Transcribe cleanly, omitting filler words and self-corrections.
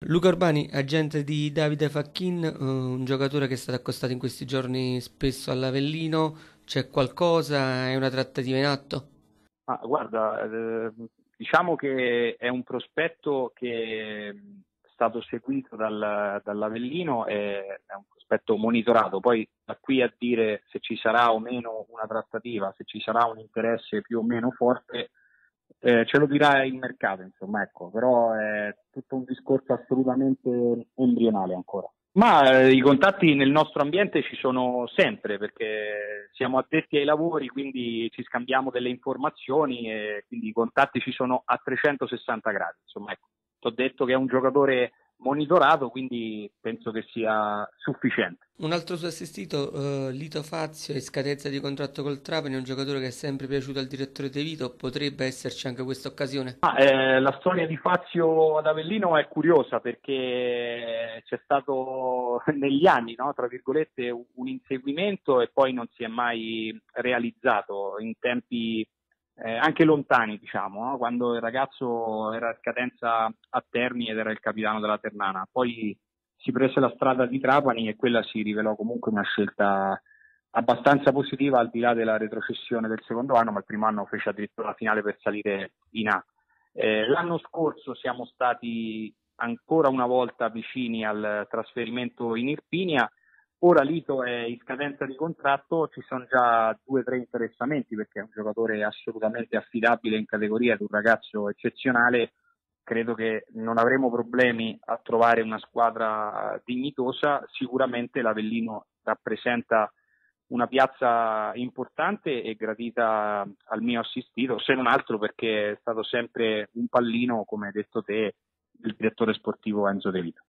Luca Urbani, agente di Davide Facchin, un giocatore che è stato accostato in questi giorni spesso all'Avellino. C'è qualcosa? È una trattativa in atto? Ma guarda, diciamo che è un prospetto che è stato seguito dall'Avellino, è un prospetto monitorato, poi da qui a dire se ci sarà o meno una trattativa, se ci sarà un interesse più o meno forte, ce lo dirà il mercato, insomma, ecco, però è tutto un discorso assolutamente embrionale ancora. Ma i contatti nel nostro ambiente ci sono sempre perché siamo addetti ai lavori, quindi ci scambiamo delle informazioni e quindi i contatti ci sono a 360 gradi. Insomma, ecco, ti ho detto che è un giocatore monitorato, quindi penso che sia sufficiente. Un altro suo assistito, Lito Fazio, è in scadenza di contratto col Trapani, è un giocatore che è sempre piaciuto al direttore De Vito. Potrebbe esserci anche questa occasione? La storia di Fazio ad Avellino è curiosa perché c'è stato negli anni, no, tra virgolette, un inseguimento e poi non si è mai realizzato in tempi anche lontani, diciamo, no? Quando il ragazzo era a scadenza a Terni ed era il capitano della Ternana. Poi si prese la strada di Trapani e quella si rivelò comunque una scelta abbastanza positiva al di là della retrocessione del secondo anno, ma il primo anno fece addirittura la finale per salire in A. L'anno scorso siamo stati ancora una volta vicini al trasferimento in Irpinia. Ora Lito è in scadenza di contratto, ci sono già 2 o 3 interessamenti perché è un giocatore assolutamente affidabile in categoria ed un ragazzo eccezionale. Credo che non avremo problemi a trovare una squadra dignitosa. Sicuramente l'Avellino rappresenta una piazza importante e gradita al mio assistito, se non altro perché è stato sempre un pallino, come hai detto te, il direttore sportivo Enzo De Vito.